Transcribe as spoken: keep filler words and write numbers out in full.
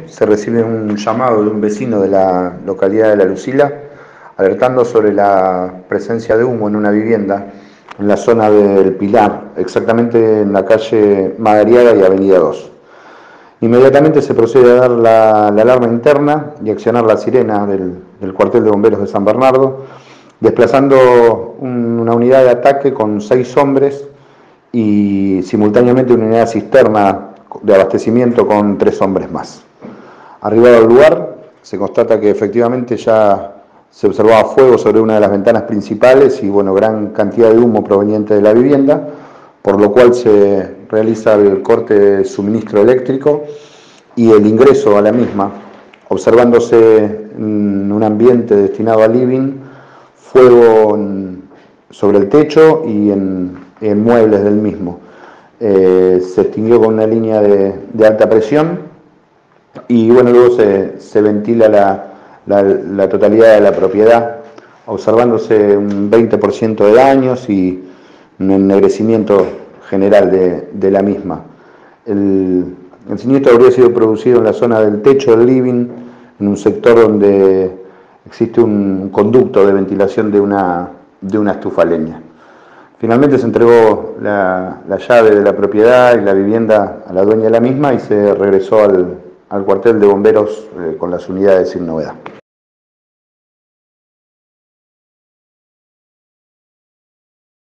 se recibe un llamado de un vecino de la localidad de La Lucila alertando sobre la presencia de humo en una vivienda en la zona del Pilar, exactamente en la calle Madariaga y Avenida dos. Inmediatamente se procede a dar la, la alarma interna y accionar la sirena del, del cuartel de bomberos de San Bernardo, desplazando un, una unidad de ataque con seis hombres y simultáneamente una unidad cisterna de abastecimiento con tres hombres más. Arribado al lugar, se constata que efectivamente ya se observaba fuego sobre una de las ventanas principales y bueno, gran cantidad de humo proveniente de la vivienda, por lo cual se realiza el corte de suministro eléctrico y el ingreso a la misma, observándose en un ambiente destinado a living, fuego sobre el techo y en, en muebles del mismo. Eh, se extinguió con una línea de, de alta presión y bueno, luego se, se ventila la, la, la totalidad de la propiedad, observándose un veinte por ciento de daños y un ennegrecimiento general de, de la misma. El, el siniestro habría sido producido en la zona del techo del living, en un sector donde existe un conducto de ventilación de una, de una estufa leña. Finalmente se entregó la, la llave de la propiedad y la vivienda a la dueña de la misma y se regresó al, al cuartel de bomberos eh, con las unidades sin novedad.